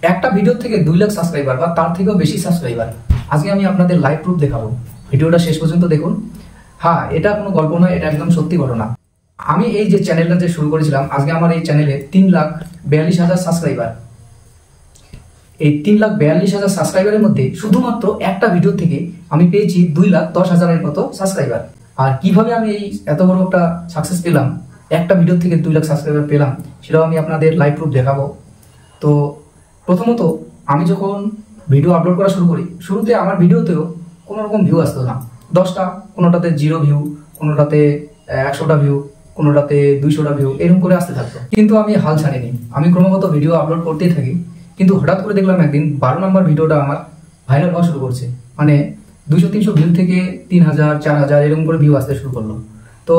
একটা ভিডিও থেকে 2 লাখ সাবস্ক্রাইবার বা তার থেকেও বেশি সাবস্ক্রাইবার। আজকে আমি আপনাদের লাইভ প্রুফ দেখাবো, ভিডিওটা শেষ পর্যন্ত দেখুন। হ্যাঁ, এটা কোনো গল্প নয়, এটা একদম সত্যি ঘটনা। আমি এই যে চ্যানেলটা যে শুরু করেছিলাম, আজকে আমার এই চ্যানেলে 3,42,000 সাবস্ক্রাইবার। এই 3,42,000 সাবস্ক্রাইবারের মধ্যে শুধুমাত্র একটা ভিডিও থেকে আমি পেয়েছি 2,10,000-এর মতো সাবস্ক্রাইবার। আর কিভাবে আমি এই এত বড় একটা সাকসেস পেলাম, একটা ভিডিও থেকে 2 লাখ সাবস্ক্রাইবার পেলাম, সেটাও আমি আপনাদের লাইভ প্রুফ দেখাবো। তো প্রথমত আমি যখন ভিডিও আপলোড করা শুরু করি, শুরুতে আমার ভিডিওতেও কোনো রকম ভিউ আসতো না। 10টা, কোনোটাতে 0 ভিউ, কোনোটাতে 100টা ভিউ, কোনোটাতে 200টা ভিউ, এরকম করে আসতে থাকতো। কিন্তু আমি হাল ছাড়িনি, আমি ক্রমাগত ভিডিও আপলোড করতেই থাকি। কিন্তু হঠাৎ করে দেখলাম একদিন 12 নম্বর ভিডিওটা আমার ভাইরাল হওয়া শুরু করছে। মানে 200-300 ভিউ থেকে 3,000, 4,000 এরকম করে ভিউ আসতে শুরু করলো। তো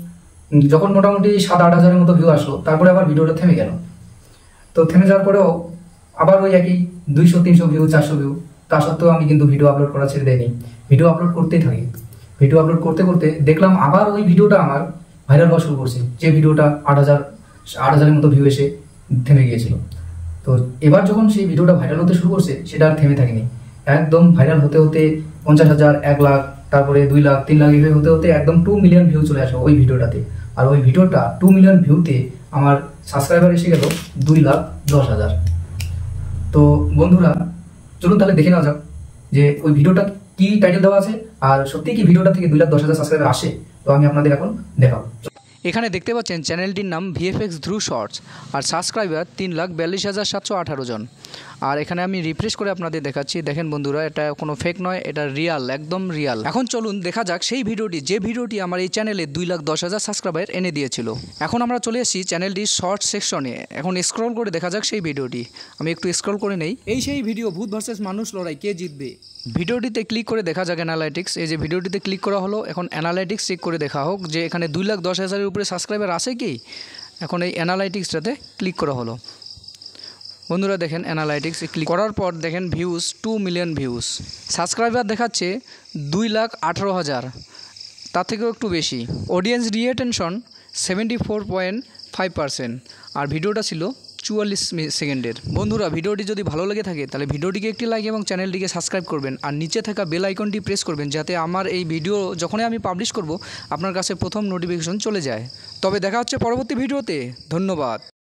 যখন মোটামুটি 7-8 হাজারের মতো ভিউ আসলো, তারপরে আবার ভিডিওটা থেমে গেল। তো থেমে যাওয়ার পরেও আবার ওই একই 200-300 ভিউ, 400 ভিউ, তা সত্ত্বেও আমি কিন্তু ভিডিও আপলোড করা ছেড়ে দেয়নি, ভিডিও আপলোড করতেই থাকি। ভিডিও আপলোড করতে করতে দেখলাম আবার ওই ভিডিওটা আমার ভাইরাল হওয়া শুরু করছে, যে ভিডিওটা 8,000-8,000-এর মতো ভিউ এসে থেমে গিয়েছিল। তো এবার যখন সেই ভিডিওটা ভাইরাল হতে শুরু করছে, সেটা আর থেমে থাকেনি, একদম ভাইরাল হতে হতে 50,000, 1 লাখ, তারপরে 2 লাখ, 3 লাখ এভাবে হতে হতে একদম 2 মিলিয়ন ভিউ চলে আসে ওই ভিডিওটাতে। আর ওই ভিডিওটা 2 মিলিয়ন ভিউতে আমার সাবস্ক্রাইবার এসে গেল 2,10,000। তো বন্ধুরা, চলুন তাহলে দেখে নেওয়া যাক যে ওই ভিডিওটা কি টাইটেল দেওয়া আছে, আর সত্যি কি ভিডিওটা থেকে 2,10,000 সাবস্ক্রাইবার আসে। তো আমি আপনাদের এখন দেখাবো। এখানে দেখতে পাচ্ছেন চ্যানেলটির নাম VFX ধ্রুব শর্টস, আর সাবস্ক্রাইবার 3,42,718 জন। আর এখানে আমি রিফ্রেশ করে আপনাদের দেখাচ্ছি। দেখেন বন্ধুরা, এটা কোনো ফেক নয়, এটা রিয়াল, একদম রিয়াল। এখন চলুন দেখা যাক সেই ভিডিওটি, যে ভিডিওটি আমার এই চ্যানেলে 2,10,000 সাবস্ক্রাইবার এনে দিয়েছিল। এখন আমরা চলে এসেছি চ্যানেলটির শর্ট সেকশনে। এখন স্ক্রল করে দেখা যাক সেই ভিডিওটি। আমি একটু স্ক্রল করে নেই। এই সেই ভিডিও, ভূত ভার্সেস মানুষ লড়াই, কে জিতবে। ভিডিওটিতে ক্লিক করে দেখা যাক অ্যানালাইটিক্স। এই যে ভিডিওটিতে ক্লিক করা হলো, এখন অ্যানালাইটিক্স চেক করে দেখা হোক যে এখানে 2,10,000-এর উপরে সাবস্ক্রাইবার আছে কি। এখন এই অ্যানালাইটিক্সটাতে ক্লিক করা হলো। বন্ধুরা দেখেন, অ্যানালাইটিক্সে ক্লিক করার পর দেখেন ভিউজ 2 মিলিয়ন ভিউজ। সাবস্ক্রাইবার দেখাচ্ছে 2,18,000, তার থেকেও একটু বেশি। Audience retention 74.5%। আর ভিডিওটা ছিল 44 সেকেন্ডের। বন্ধুরা, ভিডিওটি যদি ভালো লেগে থাকে তাহলে ভিডিওটিকে একটি লাইক এবং চ্যানেলটিকে সাবস্ক্রাইব করবেন। আর নিচে থাকা বেল আইকনটি প্রেস করবেন, যাতে আমার এই ভিডিও যখনই আমি পাবলিশ করব আপনার কাছে প্রথম নোটিফিকেশন চলে যায়। তবে দেখা হচ্ছে পরবর্তী ভিডিওতে। ধন্যবাদ।